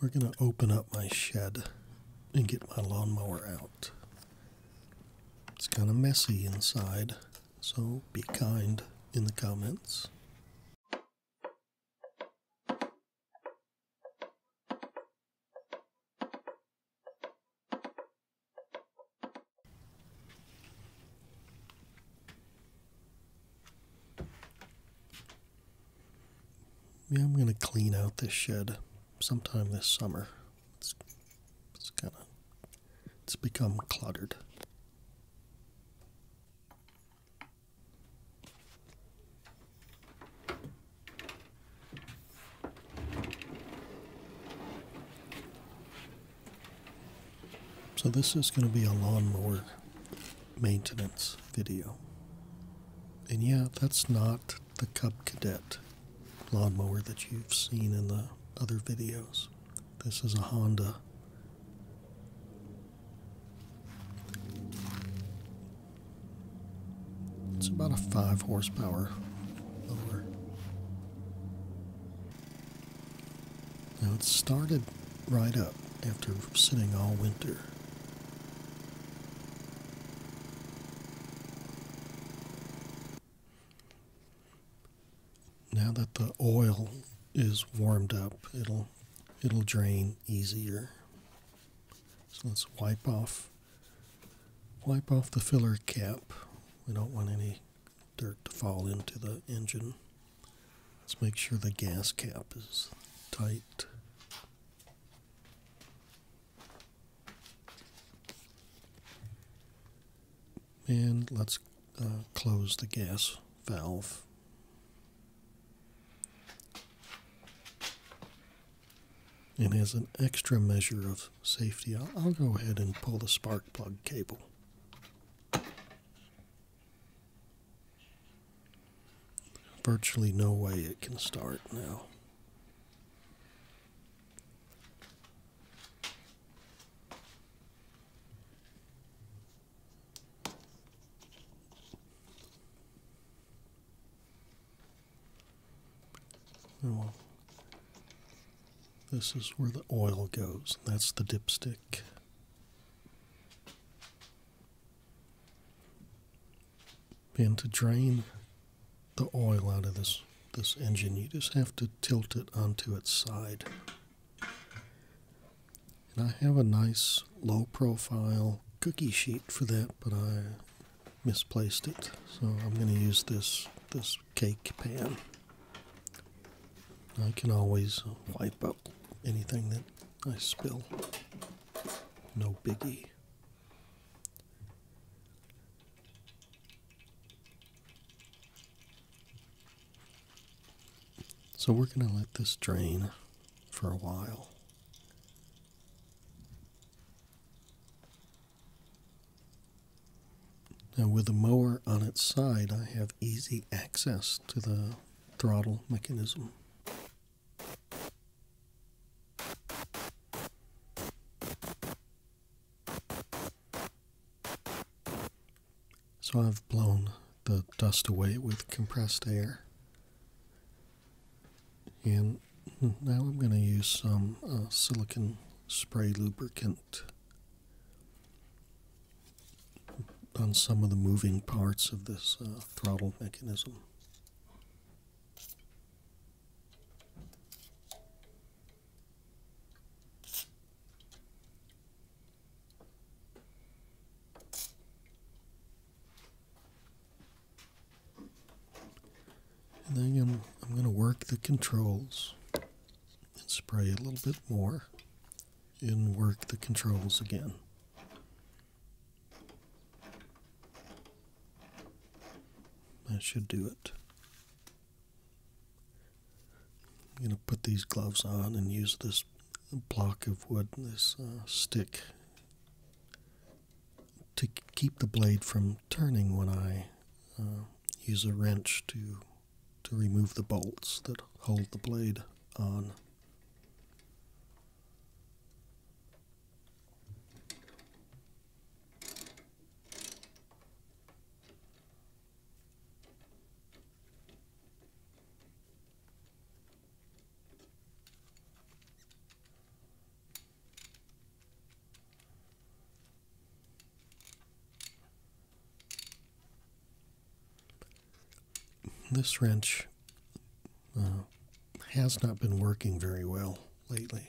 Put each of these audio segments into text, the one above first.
We're going to open up my shed and get my lawnmower out. It's kind of messy inside, so be kind in the comments. Yeah, I'm going to clean out this shed sometime this summer. It's become cluttered. So this is going to be a lawnmower maintenance video. And yeah, that's not the Cub Cadet lawnmower that you've seen in the other videos. This is a Honda. It's about a 5 horsepower mower. Now it started right up after sitting all winter. Now that the oil is warmed up, it'll drain easier. So let's wipe off the filler cap. We don't want any dirt to fall into the engine. Let's make sure the gas cap is tight. And let's close the gas valve. And as an extra measure of safety, I'll go ahead and pull the spark plug cable. Virtually no way it can start now. Oh, this is where the oil goes. That's the dipstick. And to drain the oil out of this engine, you just have to tilt it onto its side. And I have a nice low profile cookie sheet for that, but I misplaced it. So I'm going to use this cake pan. I can always wipe up anything that I spill. No biggie. So we're going to let this drain for a while. Now with the mower on its side, I have easy access to the throttle mechanism. So I've blown the dust away with compressed air. And now I'm going to use some silicone spray lubricant on some of the moving parts of this throttle mechanism. And then I'm going to work the controls and spray a little bit more and work the controls again. That should do it. I'm going to put these gloves on and use this block of wood, this stick, to keep the blade from turning when I use a wrench to remove the bolts that hold the blade on. This wrench has not been working very well lately.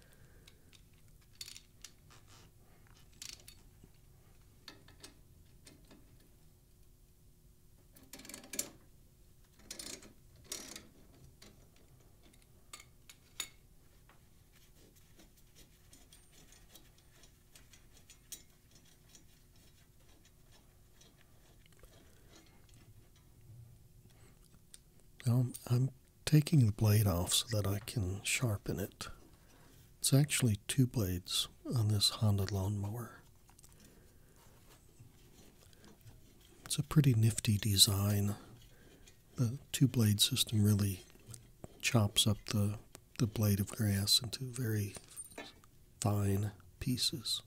Now I'm taking the blade off so that I can sharpen it. It's actually two blades on this Honda lawnmower. It's a pretty nifty design. The two-blade system really chops up the blade of grass into very fine pieces.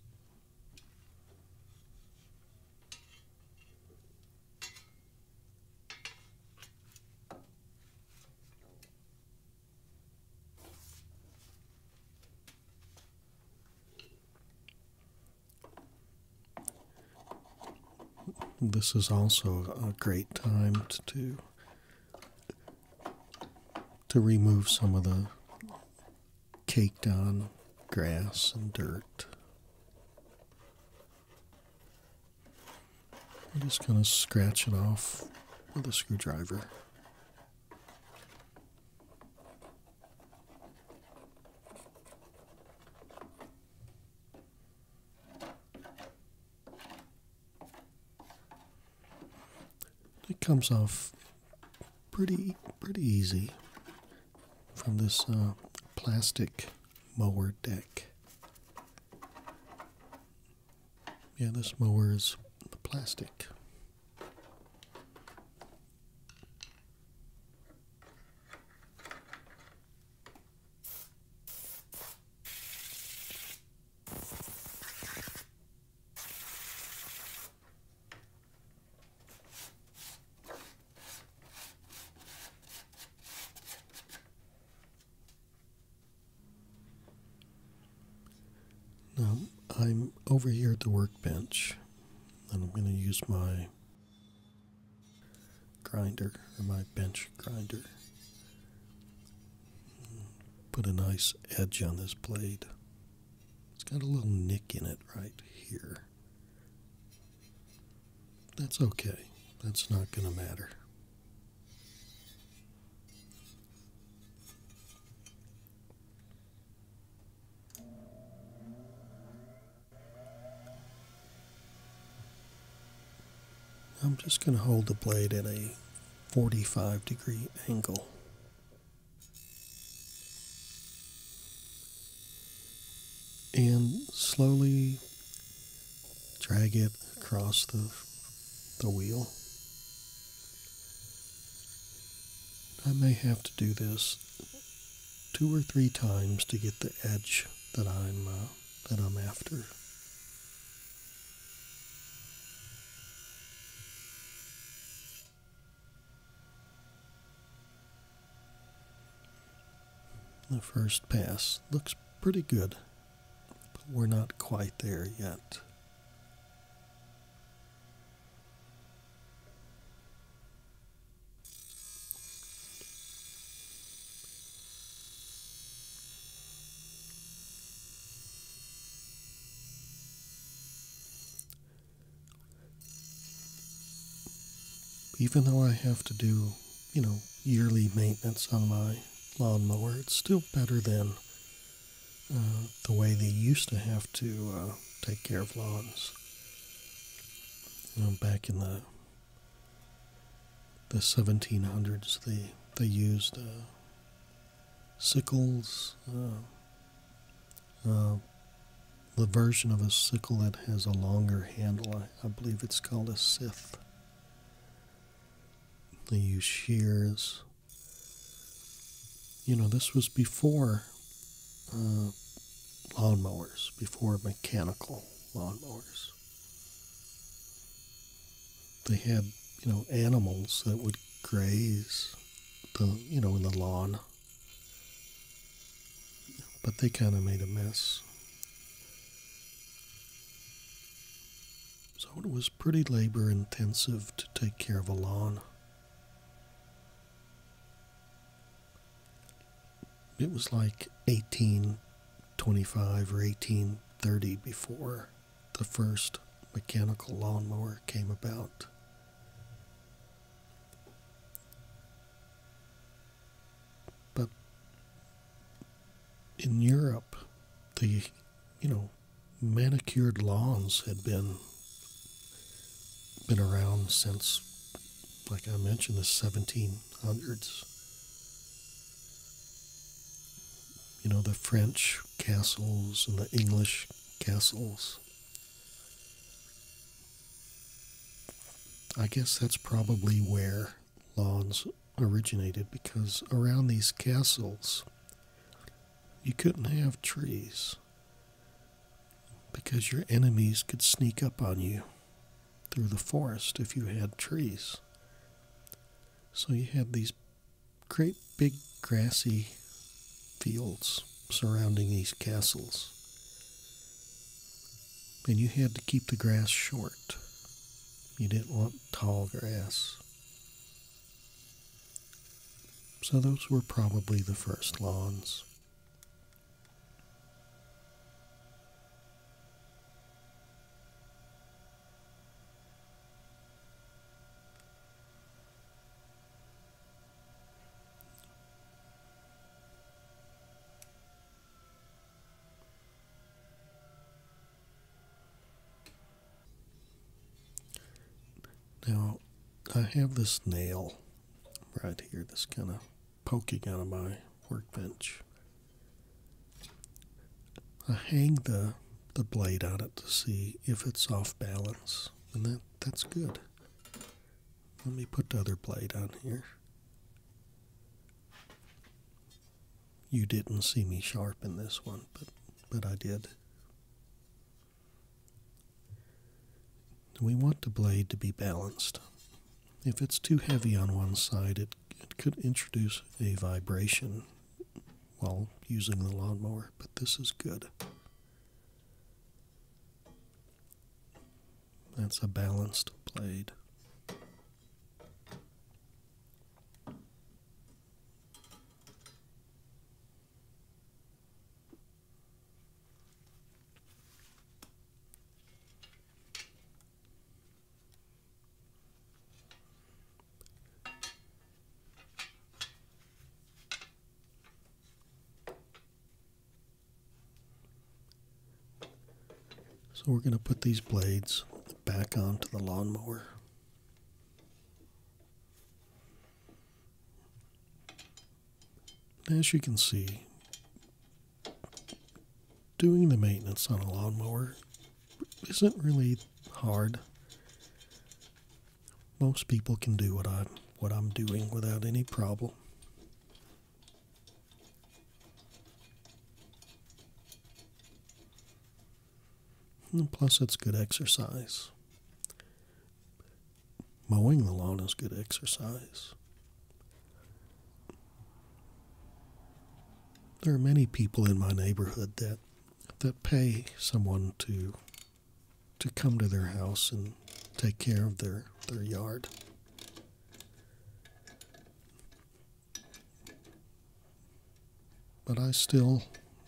This is also a great time to remove some of the caked on grass and dirt. I'm just going to scratch it off with a screwdriver. It comes off pretty easy from this plastic mower deck. Yeah, this mower is plastic. Now, I'm over here at the workbench, and I'm going to use my grinder, or my bench grinder. Put a nice edge on this blade. It's got a little nick in it right here. That's okay. That's not going to matter. I'm just going to hold the blade at a 45-degree angle. And slowly drag it across the wheel. I may have to do this 2 or 3 times to get the edge that I'm after. The first pass looks pretty good, but we're not quite there yet. Even though I have to do, yearly maintenance on my lawnmower, it's still better than the way they used to have to take care of lawns. Back in the 1700s, they used sickles, the version of a sickle that has a longer handle. I believe it's called a Scythe. They use shears. This was before lawnmowers, before mechanical lawnmowers. They had, animals that would graze in the lawn. But they kind of made a mess. So it was pretty labor intensive to take care of a lawn. it was like 1825 or 1830 before the first mechanical lawnmower came about. But in Europe, the, manicured lawns had been around since, like I mentioned, the 1700s. The French castles and the English castles. I guess that's probably where lawns originated, because around these castles you couldn't have trees because your enemies could sneak up on you through the forest if you had trees. So you had these great big grassy fields surrounding these castles, and you had to keep the grass short. You didn't want tall grass. So those were probably the first lawns. Now, I have this nail right here that's kind of poking out of my workbench. I hang the blade on it to see if it's off balance, and that's good. Let me put the other blade on here. You didn't see me sharpen this one, but I did. We want the blade to be balanced. If it's too heavy on one side, it could introduce a vibration while using the lawnmower, but this is good. That's a balanced blade. So we're going to put these blades back onto the lawnmower. As you can see, doing the maintenance on a lawnmower isn't really hard. Most people can do what I'm doing without any problem. And plus, it's good exercise. Mowing the lawn is good exercise. There are many people in my neighborhood that pay someone to come to their house and take care of their yard. But I still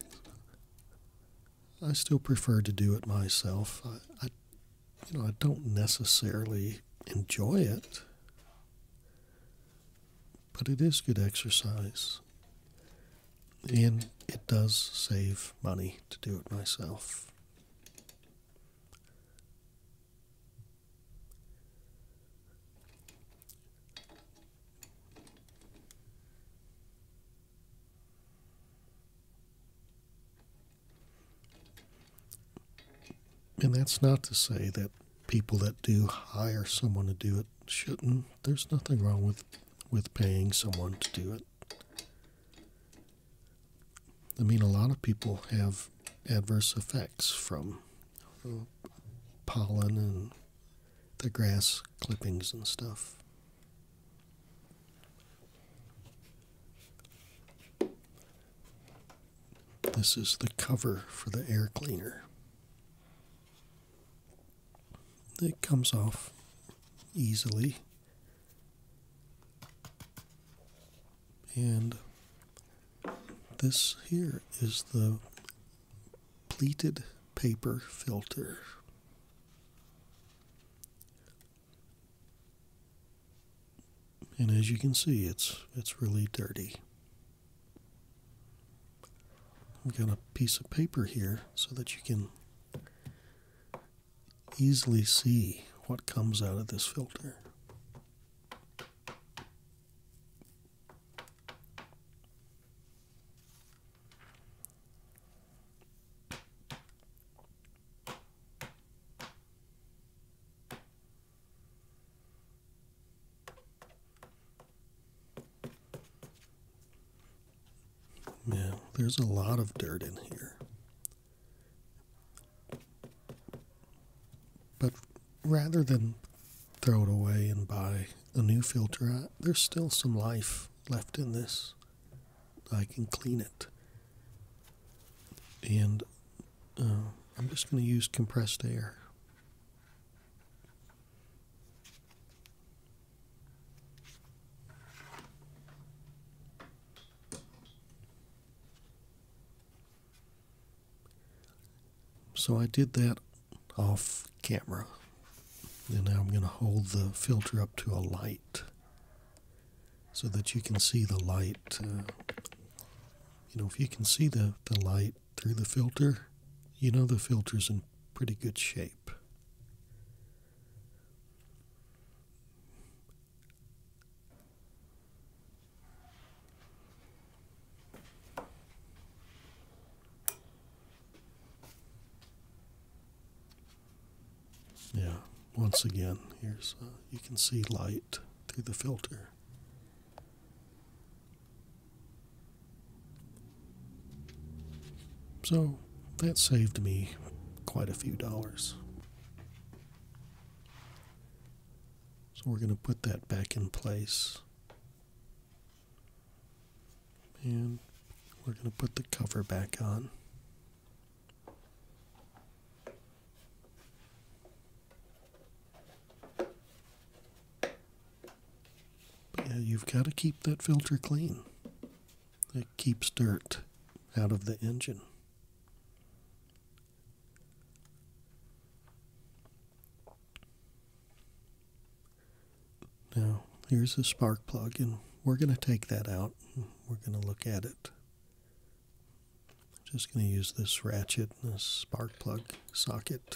prefer to do it myself. I don't necessarily enjoy it, but it is good exercise, and it does save money to do it myself. And that's not to say that people that do hire someone to do it shouldn't. There's nothing wrong with paying someone to do it. I mean, a lot of people have adverse effects from pollen and the grass clippings and stuff. This is the cover for the air cleaner. It comes off easily, and This here is the pleated paper filter. And as you can see, it's really dirty. I've got a piece of paper here so that you can easily see what comes out of this filter. Yeah, there's a lot of dirt in here. But rather than throw it away and buy a new filter, there's still some life left in this. I can clean it. And I'm just going to use compressed air. So I did that off camera, and now I'm going to hold the filter up to a light so that you can see the light. If you can see the light through the filter, you know the filter's in pretty good shape. Yeah, once again, here's you can see light through the filter. So that saved me quite a few dollars. So we're going to put that back in place. And we're going to put the cover back on. Yeah, you've got to keep that filter clean. It keeps dirt out of the engine. Now, here's a spark plug, and we're going to take that out. We're going to look at it. Just going to use this ratchet and this spark plug socket.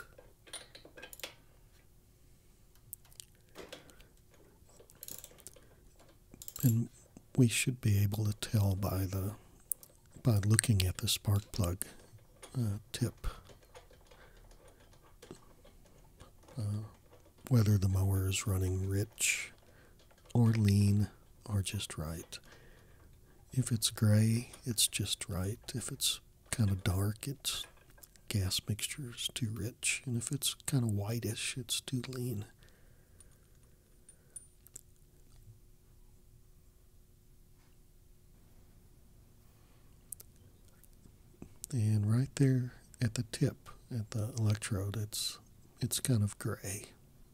And we should be able to tell by looking at the spark plug tip whether the mower is running rich or lean or just right. If it's gray, it's just right. If it's kind of dark, it's gas mixture is too rich. And if it's kind of whitish, it's too lean. And right there at the tip, at the electrode, it's kind of gray.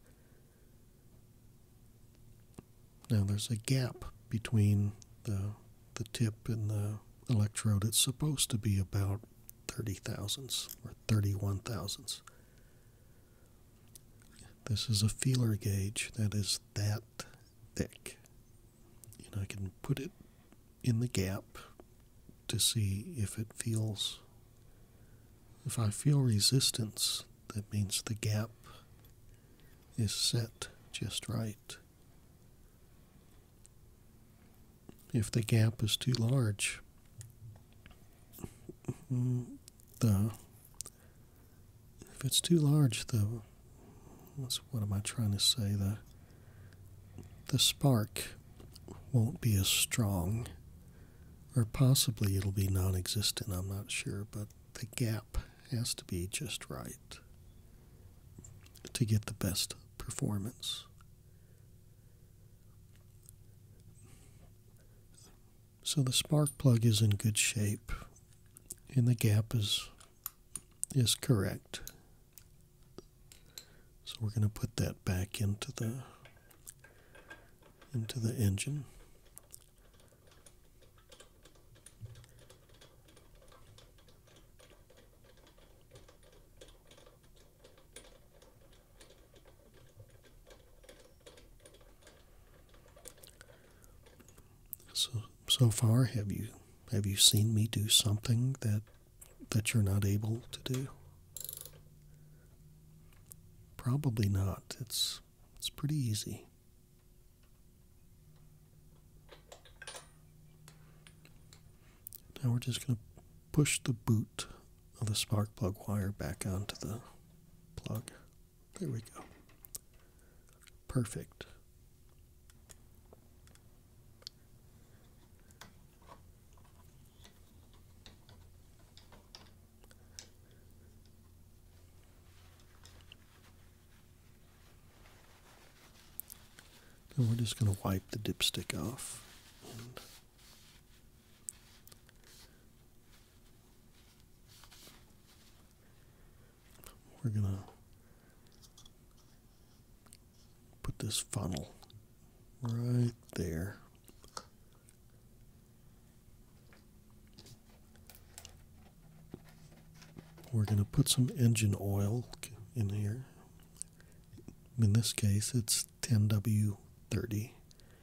Now there's a gap between the tip and the electrode. It's supposed to be about 30 thousandths or 31 thousandths. This is a feeler gauge that is that thick. And I can put it in the gap to see if it feels. If I feel resistance, that means the gap is set just right. If the gap is too large, if it's too large, what am I trying to say? The spark won't be as strong, or possibly it'll be non-existent, I'm not sure, but the gap has to be just right to get the best performance. So the spark plug is in good shape, and the gap is correct. So we're going to put that back into the engine. So far, have you seen me do something that you're not able to do? Probably not. It's pretty easy. Now we're just going to push the boot of the spark plug wire back onto the plug. There we go. Perfect. And we're just going to wipe the dipstick off. And we're going to put this funnel right there. We're going to put some engine oil in here. In this case, it's 10W30.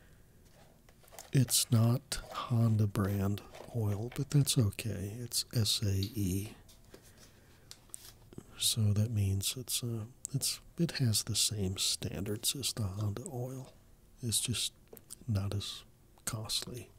It's not Honda brand oil, but that's okay. It's SAE. So that means it has the same standards as the Honda oil. It's just not as costly.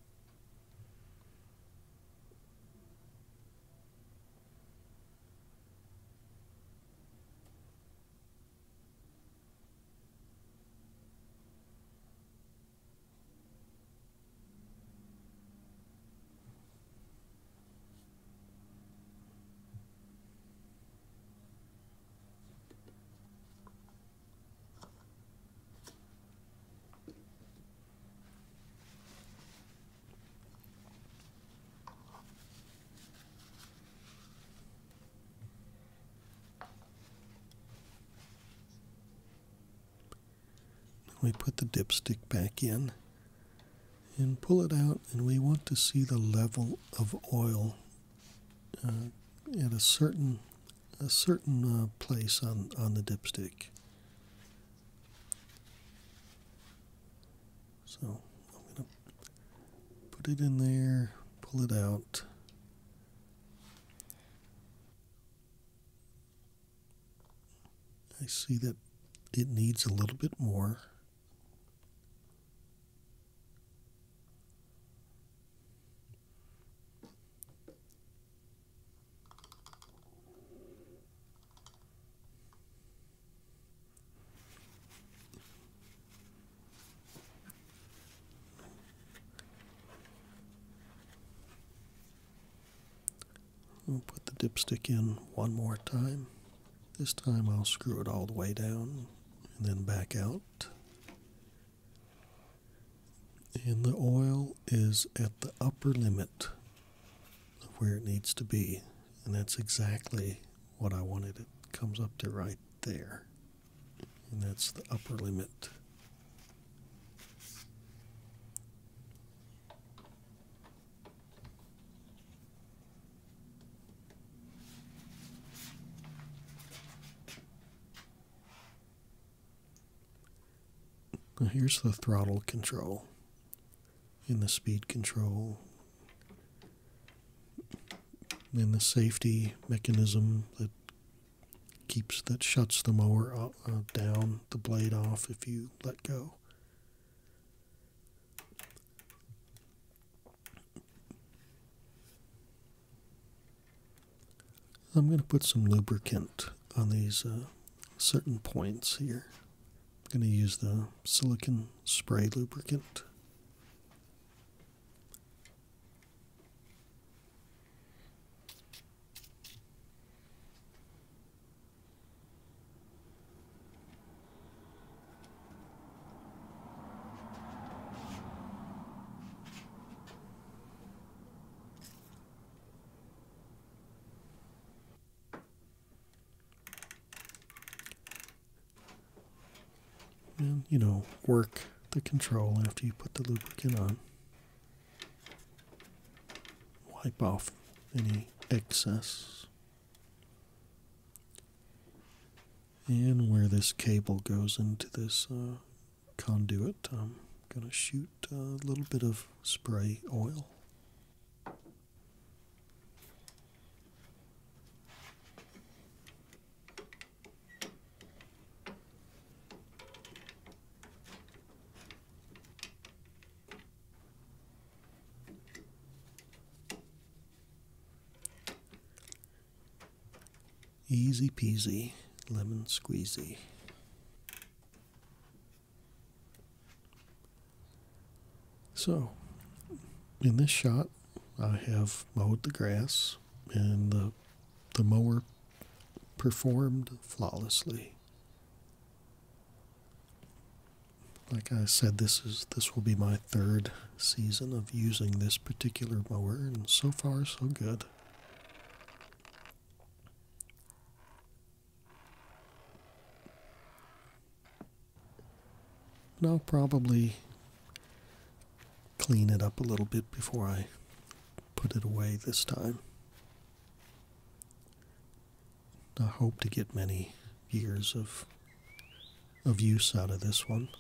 We put the dipstick back in and pull it out, and we want to see the level of oil at a certain place on the dipstick. So I'm going to put it in there, pull it out. I see that it needs a little bit more. I'll put the dipstick in one more time. This time I'll screw it all the way down and then back out. And the oil is at the upper limit of where it needs to be. And that's exactly what I wanted. It comes up to right there. And that's the upper limit. Now here's the throttle control and the speed control and the safety mechanism that shuts the mower down, the blade off if you let go. I'm going to put some lubricant on these certain points here. I'm going to use the silicone spray lubricant. And, work the control after you put the lubricant on. Wipe off any excess. And where this cable goes into this conduit, I'm going to shoot a little bit of spray oil. Easy peasy, lemon squeezy. So, in this shot, I have mowed the grass, and the mower performed flawlessly. Like I said, this will be my third season of using this particular mower, and so far so good. And I'll probably clean it up a little bit before I put it away this time. I hope to get many years of use out of this one.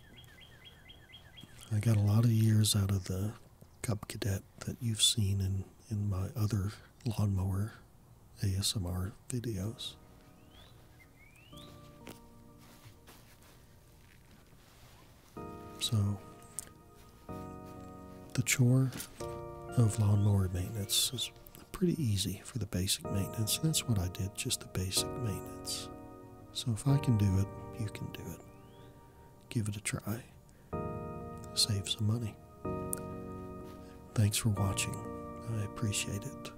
I got a lot of years out of the Cub Cadet that you've seen in my other lawnmower ASMR videos. So, the chore of lawnmower maintenance is pretty easy for the basic maintenance. That's what I did, just the basic maintenance. So if I can do it, you can do it. Give it a try. Save some money. Thanks for watching. I appreciate it.